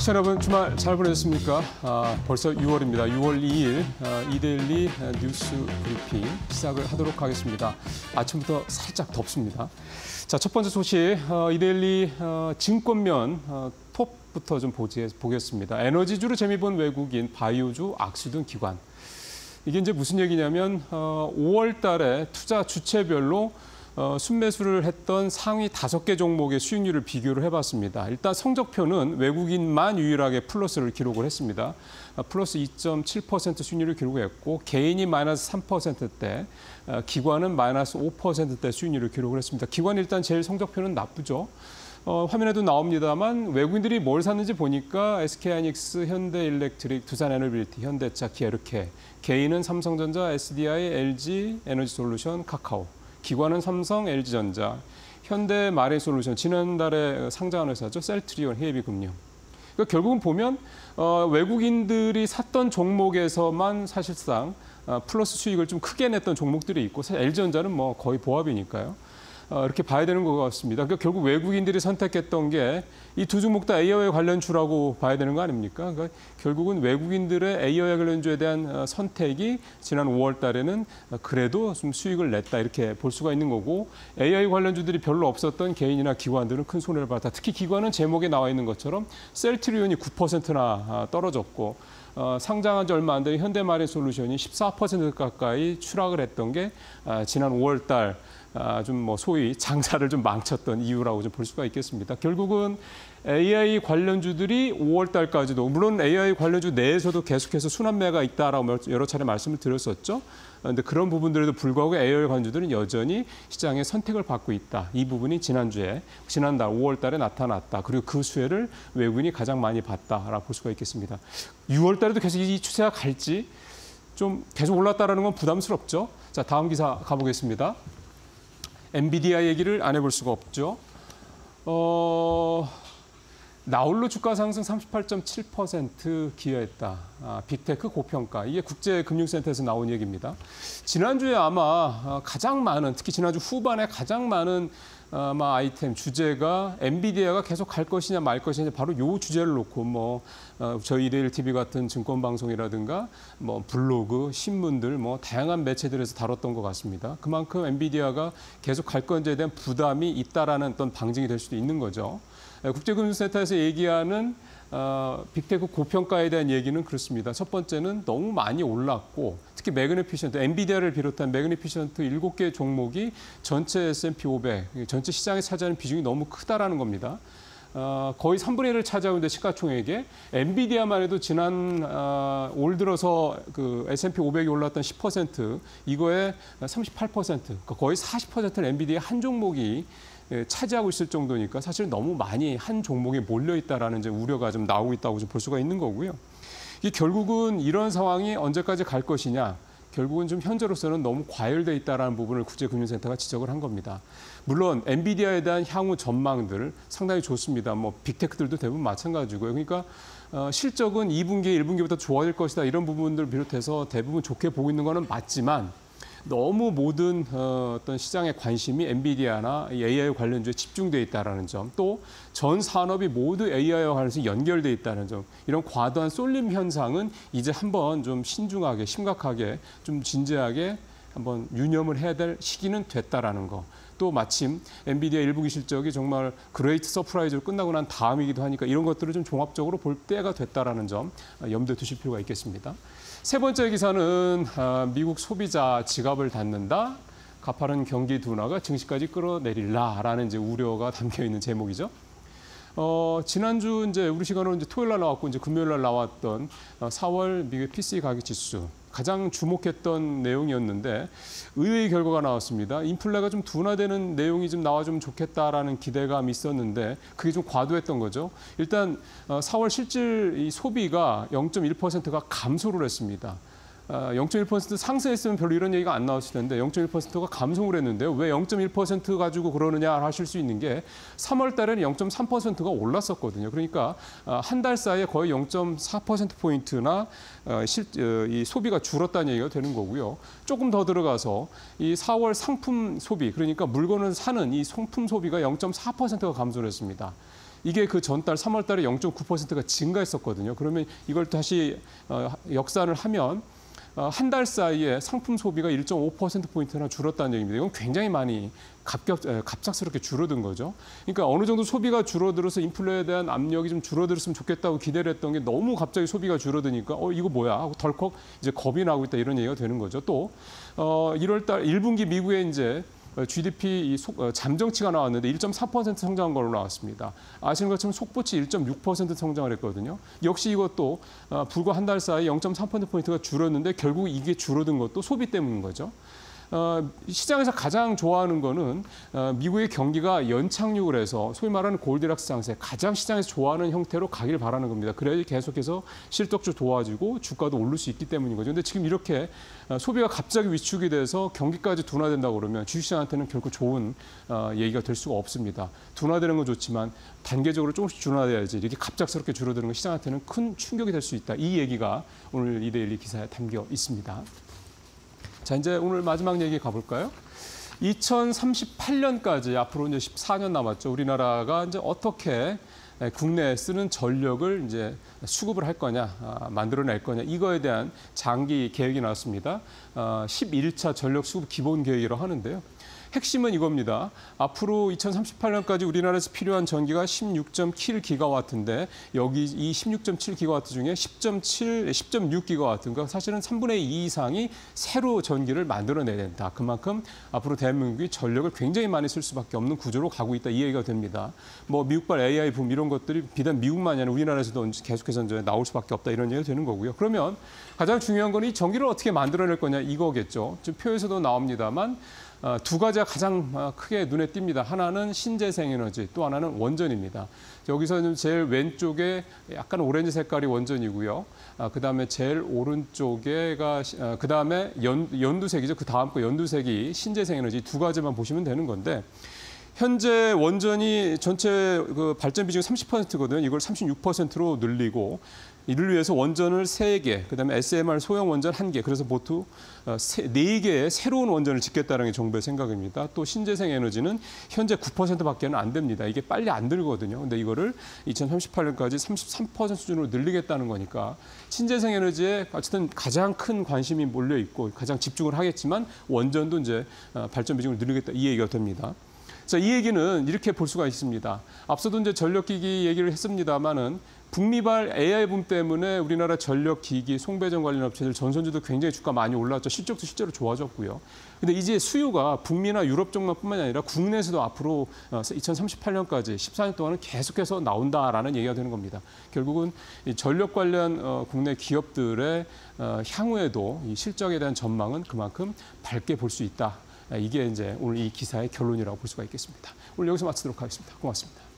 시청자 여러분, 주말 잘 보내셨습니까? 벌써 6월입니다. 6월 2일 이데일리 뉴스 브리핑 시작을 하도록 하겠습니다. 아침부터 살짝 덥습니다. 자, 첫 번째 소식, 이데일리 증권면 톱부터 좀 보겠습니다. 에너지주로 재미 본 외국인, 바이오주, 악수등 기관. 이게 이제 무슨 얘기냐면 5월 달에 투자 주체별로 순매수를 했던 상위 5개 종목의 수익률을 비교를 해봤습니다. 일단 성적표는 외국인만 유일하게 플러스를 기록을 했습니다. 플러스 2.7% 수익률을 기록했고 개인이 마이너스 3%대, 기관은 마이너스 5%대 수익률을 기록을 했습니다. 기관이 일단 제일 성적표는 나쁘죠. 화면에도 나옵니다만 외국인들이 뭘 샀는지 보니까 SK하이닉스, 현대일렉트릭, 두산에너빌리티, 현대차, 기아 이렇게 개인은 삼성전자, SDI, LG, 에너지솔루션, 카카오. 기관은 삼성, LG전자, 현대마린솔루션, 지난달에 상장한 회사죠. 셀트리온, 헤이비금융. 그러니까 결국은 보면 외국인들이 샀던 종목에서만 사실상 플러스 수익을 좀 크게 냈던 종목들이 있고, 사실 LG전자는 뭐 거의 보합이니까요. 이렇게 봐야 되는 것 같습니다. 그러니까 결국 외국인들이 선택했던 게 이 두 종목 다 AI와 관련주라고 봐야 되는 거 아닙니까? 그러니까 결국은 외국인들의 AI와 관련주에 대한 선택이 지난 5월 달에는 그래도 좀 수익을 냈다 이렇게 볼 수가 있는 거고, AI 관련주들이 별로 없었던 개인이나 기관들은 큰 손해를 봤다. 특히 기관은 제목에 나와 있는 것처럼 셀트리온이 9%나 떨어졌고, 상장한 지 얼마 안 된 현대마린솔루션이 14% 가까이 추락을 했던 게 지난 5월 달 좀 뭐 소위 장사를 좀 망쳤던 이유라고 좀 볼 수가 있겠습니다. 결국은 AI 관련주들이 5월 달까지도, 물론 AI 관련주 내에서도 계속해서 순환매가 있다라고 여러 차례 말씀을 드렸었죠. 그런데 그런 부분들에도 불구하고 AI 관련주들은 여전히 시장의 선택을 받고 있다. 이 부분이 지난달 5월 달에 나타났다. 그리고 그 수혜를 외국인이 가장 많이 봤다라고 볼 수가 있겠습니다. 6월 달에도 계속 이 추세가 갈지 좀 계속 올랐다라는 건 부담스럽죠. 자, 다음 기사 가보겠습니다. 엔비디아 얘기를 안 해볼 수가 없죠. 나홀로 주가 상승 38.7% 기여했다. 빅테크 고평가. 이게 국제금융센터에서 나온 얘기입니다. 지난주에 아마 가장 많은, 특히 지난주 후반에 가장 많은 아이템, 주제가 엔비디아가 계속 갈 것이냐 말 것이냐, 바로 이 주제를 놓고 저희 이데일리 TV 같은 증권방송이라든가 블로그, 신문들, 다양한 매체들에서 다뤘던 것 같습니다. 그만큼 엔비디아가 계속 갈 건지에 대한 부담이 있다라는 어떤 방증이 될 수도 있는 거죠. 국제금융센터에서 얘기하는 빅테크 고평가에 대한 얘기는 그렇습니다. 첫 번째는 너무 많이 올랐고, 특히 매그니피션트, 엔비디아를 비롯한 매그니피션트 7개 종목이 전체 S&P 500, 전체 시장에 차지하는 비중이 너무 크다라는 겁니다. 거의 3분의 1을 차지하는데 시가총액에 엔비디아만 해도 지난 올 들어서 그 S&P 500이 올랐던 10%, 이거에 38%, 그러니까 거의 40%는 엔비디아 한 종목이 차지하고 있을 정도니까 사실 너무 많이 한 종목에 몰려 있다라는 이제 우려가 좀 나오고 있다고 좀 볼 수가 있는 거고요. 이 결국은 이런 상황이 언제까지 갈 것이냐, 결국은 좀 현재로서는 너무 과열돼 있다라는 부분을 국제금융센터가 지적을 한 겁니다. 물론 엔비디아에 대한 향후 전망들 상당히 좋습니다. 빅테크들도 대부분 마찬가지고요. 그러니까 실적은 2분기, 1분기보다 좋아질 것이다, 이런 부분들을 비롯해서 대부분 좋게 보고 있는 거는 맞지만, 너무 모든 어떤 시장의 관심이 엔비디아나 AI 관련주에 집중돼 있다는 점, 또 전 산업이 모두 AI와 관련해서 연결돼 있다는 점, 이런 과도한 쏠림 현상은 이제 한번 좀 신중하게, 심각하게, 좀 진지하게 한번 유념을 해야 될 시기는 됐다라는 거. 또 마침 엔비디아 1분기 실적이 정말 그레이트 서프라이즈로 끝나고 난 다음이기도 하니까 이런 것들을 좀 종합적으로 볼 때가 됐다라는 점 염두에 두실 필요가 있겠습니다. 세 번째 기사는 미국 소비자 지갑을 닫는다. 가파른 경기 둔화가 증시까지 끌어내릴라라는 이제 우려가 담겨 있는 제목이죠. 지난주 이제 우리 시간으로 이제 토요일 날 나왔고, 이제 금요일 날 나왔던 4월 미국 PCE 가격 지수, 가장 주목했던 내용이었는데 의외의 결과가 나왔습니다. 인플레가 좀 둔화되는 내용이 좀 나와주면 좋겠다라는 기대감이 있었는데 그게 좀 과도했던 거죠. 일단 4월 실질 이 소비가 0.1%가 감소를 했습니다. 0.1% 상승했으면 별로 이런 얘기가 안 나왔을 텐데 0.1%가 감소를 했는데요. 왜 0.1% 가지고 그러느냐 하실 수 있는 게 3월 달에는 0.3%가 올랐었거든요. 그러니까 한 달 사이에 거의 0.4%포인트나 이 소비가 줄었다는 얘기가 되는 거고요. 조금 더 들어가서 이 4월 상품 소비, 그러니까 물건을 사는 이 상품 소비가 0.4%가 감소를 했습니다. 이게 그 전달 3월 달에 0.9%가 증가했었거든요. 그러면 이걸 다시 역산을 하면 한 달 사이에 상품 소비가 1.5%포인트나 줄었다는 얘기입니다. 이건 굉장히 많이 갑작스럽게 줄어든 거죠. 그러니까 어느 정도 소비가 줄어들어서 인플레에 대한 압력이 좀 줄어들었으면 좋겠다고 기대를 했던 게 너무 갑자기 소비가 줄어드니까 이거 뭐야 하고 덜컥 이제 겁이 나고 있다 이런 얘기가 되는 거죠. 또 1월 달 1분기 미국의 이제 GDP 잠정치가 나왔는데 1.4% 성장한 걸로 나왔습니다. 아시는 것처럼 속보치 1.6% 성장을 했거든요. 역시 이것도 불과 한 달 사이 0.3%포인트가 줄었는데 결국 이게 줄어든 것도 소비 때문인 거죠. 시장에서 가장 좋아하는 거는 미국의 경기가 연착륙을 해서 소위 말하는 골디락스 장세, 가장 시장에서 좋아하는 형태로 가길 바라는 겁니다. 그래야지 계속해서 실적도 도와지고 주가도 오를 수 있기 때문인 거죠. 근데 지금 이렇게 소비가 갑자기 위축이 돼서 경기까지 둔화된다고 그러면 주식시장한테는 결코 좋은 얘기가 될 수가 없습니다. 둔화되는 건 좋지만 단계적으로 조금씩 둔화돼야지 이렇게 갑작스럽게 줄어드는 건 시장한테는 큰 충격이 될 수 있다. 이 얘기가 오늘 이데일리 기사에 담겨 있습니다. 자, 이제 오늘 마지막 얘기 가볼까요? 2038년까지 앞으로 이제 14년 남았죠. 우리나라가 이제 어떻게 국내에 쓰는 전력을 이제 수급을 할 거냐, 만들어낼 거냐, 이거에 대한 장기 계획이 나왔습니다. 11차 전력 수급 기본 계획이라고 하는데요. 핵심은 이겁니다. 앞으로 2038년까지 우리나라에서 필요한 전기가 16.7기가와트인데 여기 이 16.7기가와트 중에 10.6기가와트, 그러니까 사실은 3분의 2 이상이 새로 전기를 만들어내야 된다. 그만큼 앞으로 대한민국이 전력을 굉장히 많이 쓸 수밖에 없는 구조로 가고 있다. 이 얘기가 됩니다. 뭐 미국발 AI 붐 이런 것들이 비단 미국만이 아니라 우리나라에서도 계속해서 이제 나올 수밖에 없다. 이런 얘기가 되는 거고요. 그러면 가장 중요한 건 이 전기를 어떻게 만들어낼 거냐 이거겠죠. 지금 표에서도 나옵니다만 두 가지가 가장 크게 눈에 띕니다. 하나는 신재생에너지, 또 하나는 원전입니다. 여기서는 제일 왼쪽에 약간 오렌지 색깔이 원전이고요. 그다음에 제일 오른쪽에가 그다음에 연두색이죠. 그 다음 거 연두색이 신재생에너지, 두 가지만 보시면 되는 건데 현재 원전이 전체 그 발전 비중이 30%거든요. 이걸 36%로 늘리고 이를 위해서 원전을 3개, 그다음에 SMR 소형 원전 1개, 그래서 모두 4개의 새로운 원전을 짓겠다는 게 정부의 생각입니다. 또 신재생 에너지는 현재 9%밖에는 안 됩니다. 이게 빨리 안 들거든요. 근데 이거를 2038년까지 33% 수준으로 늘리겠다는 거니까 신재생 에너지에 어쨌든 가장 큰 관심이 몰려 있고 가장 집중을 하겠지만 원전도 이제 발전 비중을 늘리겠다 이 얘기가 됩니다. 자, 이 얘기는 이렇게 볼 수가 있습니다. 앞서도 이제 전력기기 얘기를 했습니다만은 북미발 AI 붐 때문에 우리나라 전력기기, 송배전 관련 업체들, 전선주도 굉장히 주가 많이 올랐죠. 실적도 실제로 좋아졌고요. 근데 이제 수요가 북미나 유럽 쪽만뿐만이 아니라 국내에서도 앞으로 2038년까지 14년 동안은 계속해서 나온다라는 얘기가 되는 겁니다. 결국은 이 전력 관련 국내 기업들의 향후에도 이 실적에 대한 전망은 그만큼 밝게 볼 수 있다. 이게 이제 오늘 이 기사의 결론이라고 볼 수가 있겠습니다. 오늘 여기서 마치도록 하겠습니다. 고맙습니다.